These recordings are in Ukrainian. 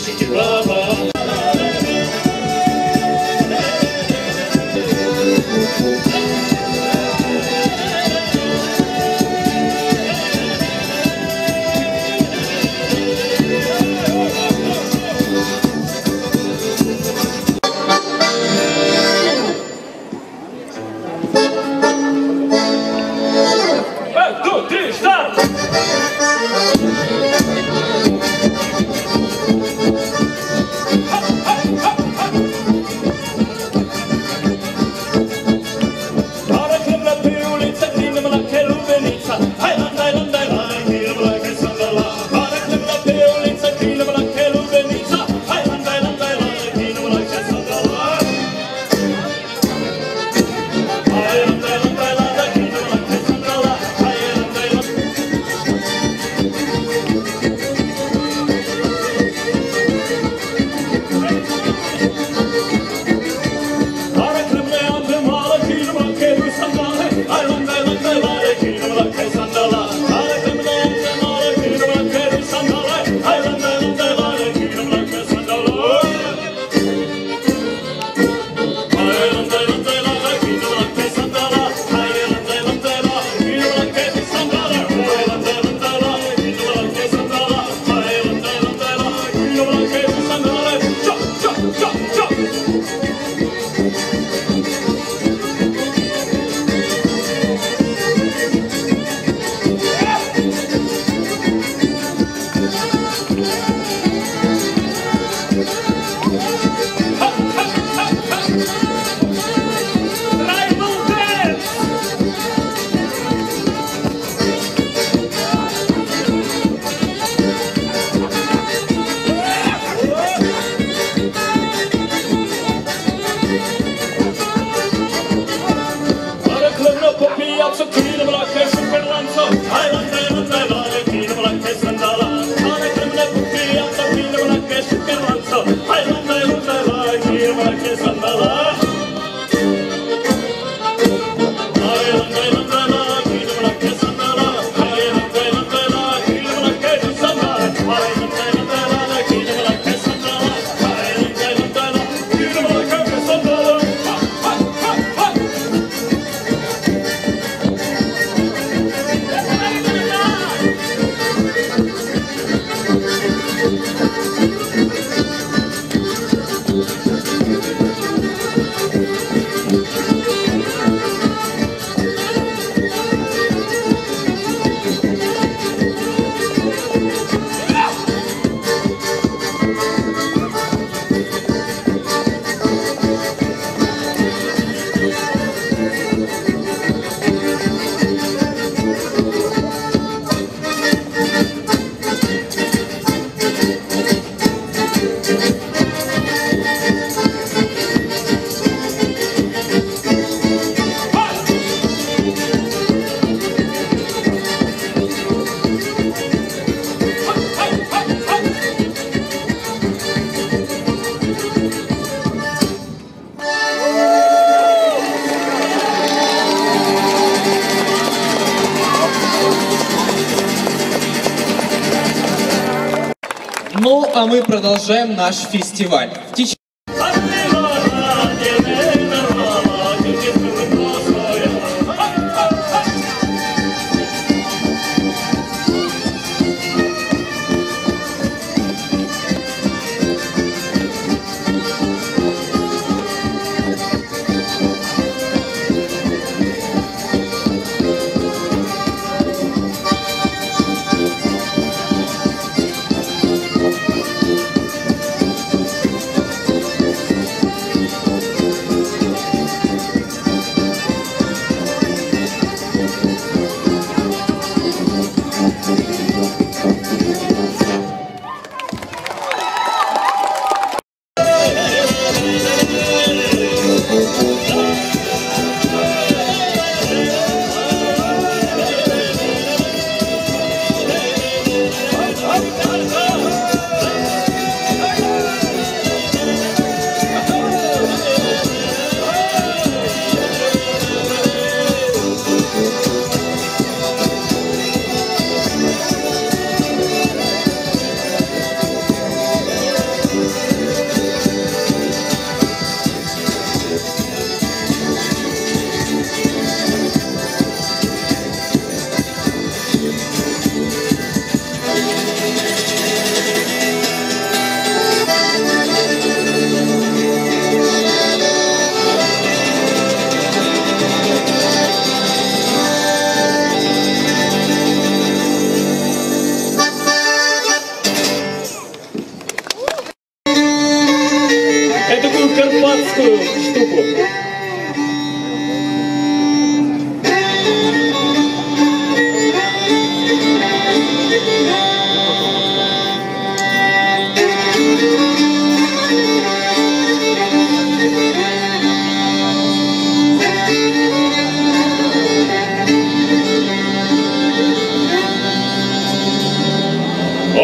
shake it, rubber. Ну, а мы продолжаем наш фестиваль.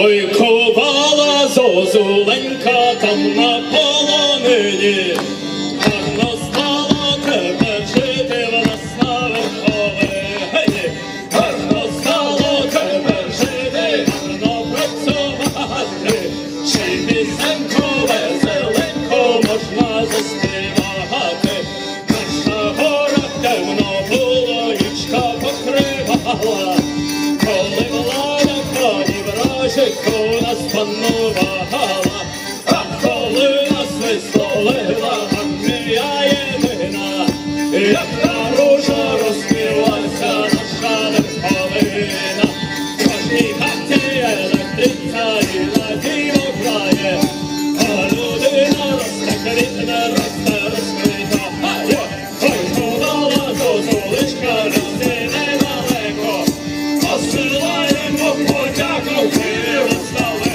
Ой, ковала зозуленька там на полонині, гарно стало тебе жити в нас на верховині, гарно стало тебе жити, гарно працювати, чи пісеньку веселенько можна заспівати. Наша гора темно було, нічка покривала, коли влада коні вражику нас панувала, а коли нас висловила Англія єдина, як наружа розкрилася наша верховина. В кожній хаті електриця і надійно грає, а людина росте квітне, росте розкрита. Ой, ковала зозулечка, росте недалеко, посилаємо подяку в Київ розстави.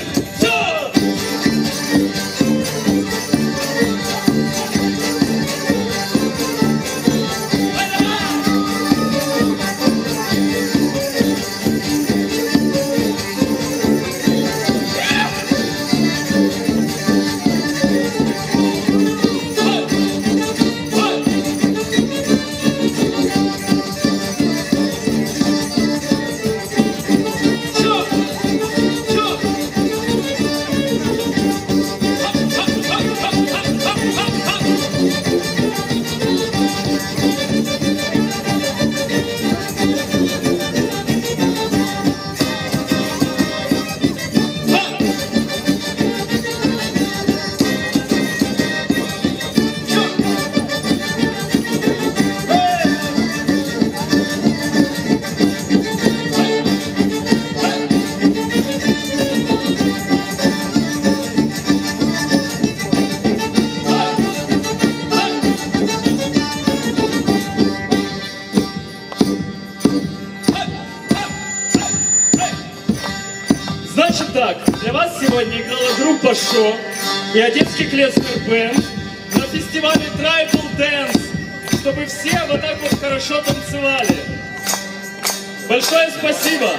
Значит так, для вас сегодня играла группа «Шо» и Одесский клезмер бенд на фестивале Tribal Dance, чтобы все вот так вот хорошо танцевали. Большое спасибо!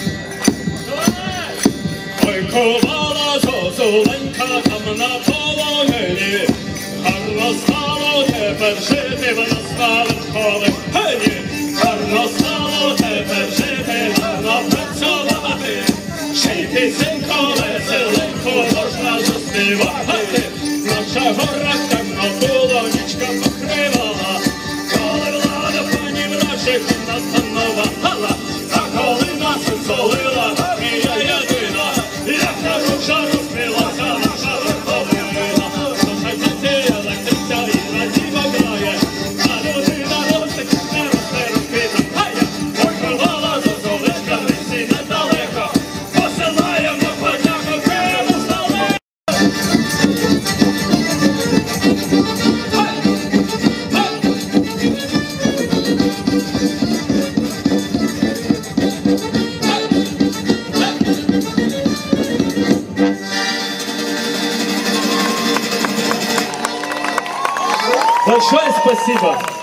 Ой, ковала зозуленька там на полонині, гарно стало тепер жити в нас на верховині, гарно стало тепер жити, гарно працювати, ще й пісенько веселенько можна заспівати. Наша гора темно було, нічка покривала, коли влада пані вражих нас панувала, а коли нас визволила Англія єдина, як наружа розкрилася наша верховина. Наша хаті електриця і надійно грає, а людина росте квітне, росте розкрита. Ой, ковала зозулечка, рисі недалеко, посилаємо подяку в Київ розстави. Большое спасибо!